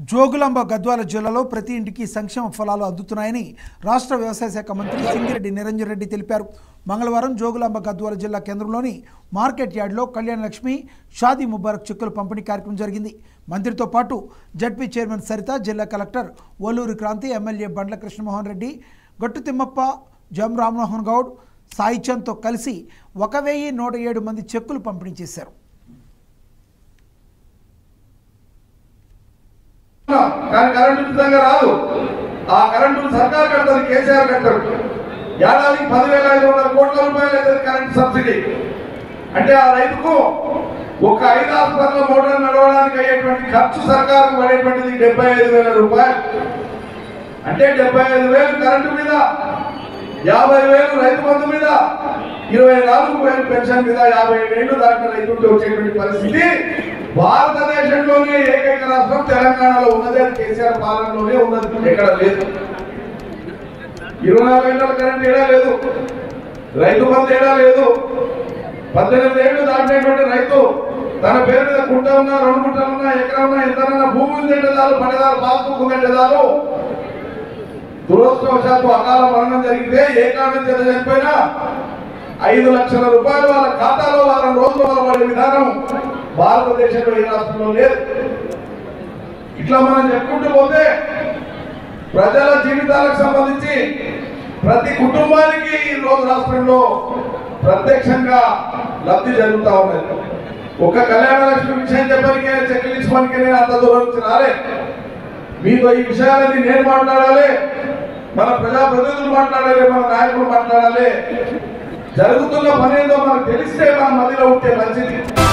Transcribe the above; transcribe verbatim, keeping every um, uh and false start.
జోగులాంబ గద్వాల జిల్లాలో ప్రతి ఇంటికి సంక్షేమ ఫలాలు అందుతున్నాయని రాష్ట్ర వ్యవసాయ శాఖ మంత్రి సింగిరెడ్డి నిరంజన్ రెడ్డి తెలిపారు. మంగళవారం జోగులాంబ గద్వాల జిల్లా కేంద్రంలోని మార్కెట్ యార్డ్లో కళ్యాణ లక్ష్మి షాదీ ముబారక్ చెక్కుల పంపిణీ కార్యక్రమం జరిగింది. మంత్రితో పాటు జడ్పీ చైర్మన్ సరిత, జిల్లా కలెక్టర్ ఓలూరి క్రాంతి, ఎమ్మెల్యే బండ్ల కృష్ణమోహన్ రెడ్డి, గట్టు తిమ్మప్ప, జం రామ్మోహన్ గౌడ్, సాయిచంద్తో కలిసి ఒక వెయ్యి నూట ఏడు మంది చెక్కులు పంపిణీ చేశారు. కానీ కరెంటు ఉచితంగా రాదు. ఆ కరెంటు సర్కార్ కడతారు, కేసీఆర్ కడతారు. ఏడాదికి పదివేల ఐదు వందల కోట్ల రూపాయలు అయితే కరెంటు సబ్సిడీ. అంటే ఆ రైతుకు ఒక ఐదు హాస్పిటల్ మోటార్ నడవడానికి అయ్యేటువంటి ఖర్చు సర్కారుకు పడేటువంటిది డెబ్బై ఐదు వేల రూపాయలు. అంటే డెబ్బై ఐదు వేలు కరెంటు మీద, యాభై వేలు రైతు బంధు మీద, ఇరవై నాలుగు వేలు పెన్షన్ మీద, యాభై ఏళ్ళు దాటిన రైతులకు వచ్చేటువంటి పరిస్థితి భారతదేశంలోనే ఏకైక రాష్ట్రం తెలంగాణలో ఉన్నది. అది కేసీఆర్ పాలనలోనే ఉన్నది, ఎక్కడ లేదు. ఇరవై నాలుగు గంటల కరెంట్ ఏడా లేదు, రైతు బంధు ఏడా లేదు. పద్దెనిమిది ఏళ్ళు దాటినటువంటి రైతు తన పేరు మీద కుంట ఉన్నా, రెండు గుంటలు ఉన్నా, ఎకరం ఉన్నా, ఎంతనన్నా భూమి ఉందంటే చాలు, పడేదారు పాస్బుక్ ఉందంటే చాలు. దురదృష్టవశాత్తు అకాల మరణం జరిగితే ఏ కారణం చేత చనిపోయినా ఐదు లక్షల రూపాయలు వాళ్ళ ఖాతాలో వారం రోజులు వాళ్ళ పడే విధానం భారతదేశంలో ఏ రాష్ట్రంలో లేదు. ఇట్లా మనం చెప్పుకుంటూ పోతే ప్రజల జీవితాలకు సంబంధించి ప్రతి కుటుంబానికి ఈ రోజు రాష్ట్రంలో ప్రత్యక్షంగా లబ్ధి జరుగుతూ ఉన్నది. ఒక్క కళ్యాణ లక్ష్మి విషయం చెప్పడానికే, చెక్కిలించుకోనికే నేను అంత దూరం నుంచి రాలే. మీతో ఈ విషయాలన్నీ నేను మాట్లాడాలి, మన ప్రజాప్రతినిధులు మాట్లాడాలి, మన నాయకులు మాట్లాడాలి. జరుగుతున్న పని ఏదో మనకు తెలిస్తే మన మధ్యలో ఉంటే మంచిది.